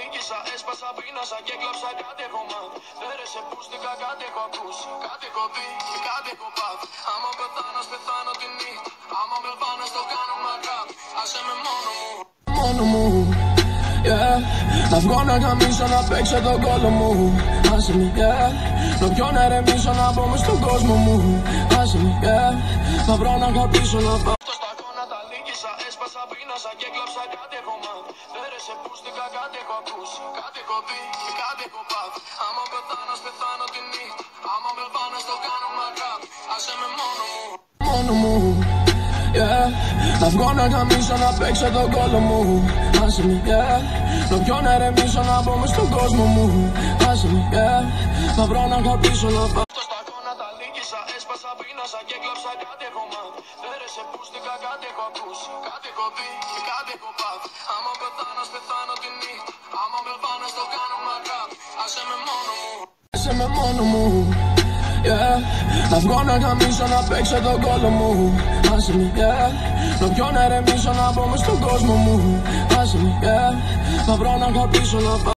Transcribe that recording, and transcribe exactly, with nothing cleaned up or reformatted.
νίκησα, έσπασα, πίνασα και κλάψα κάτι ακόμα. Δέρεσε πούστηκα, κάτι έχω ακούσει, κάτι έχω δει και κάτι έχω πάθει. Άμα πεθάνω, πεθάνω τη νύχτα. Άμα με πάνε στο κάνω μακράτ. Άσε με μόνο μου, μόνο μου, yeah. Να βγω να γαμίσω, να παίξω τον κόλλο μου. Άσε με, yeah. Να πιω να ρεμίσω, να μπω μες στον κόσμο μου. Άσε με, yeah. Να βρω να αγαπήσω, να πάω στο σταγόνα, τα λύκησα, έσπασα, πίνασα και κλάψα κάτι ακόμα. Δέρεσε πούστηκα, κάτι έχω ακούσει, κάτι έχω δει και κάτι έχω πάθει. Άμα πεθάνω, πεθάνω τη νύχτα. Άμα με πάνε στο κάνω μακράτ. Άσε με μόνο μου, μόνο μου, yeah. Να βγω να γαμίσω, να παίξω τον κόλλο μου. Άσε με, yeah. Να πιω να ρεμίσω, να μπω μες στον κόσμο μου. Άσε με, yeah. Να βρω να αγαπήσω, να πάω στο σταγόνα, τα λύκησα, έσπασα, πίνασα και κλάψα κάτι ακόμα. Δέρεσε πούστηκα, κάτι έχω ακούσει, κάτι έχω δει και κάτι έχω πάθει. Άμα πεθάνω, πεθάνω τη νύχτα. Άμα με πάνε στο κάνω μακράτ. Άσε με μόνο μου, άσε με μόνο μου, yeah. Να βγω να γαμίσω, να παίξω τον κόλλο μου. Άσε με, yeah. Να πιω να ρεμίσω, να μπω μες στον κόσμο μου. Άσε με, yeah. Να βρω να αγαπήσω, να πάω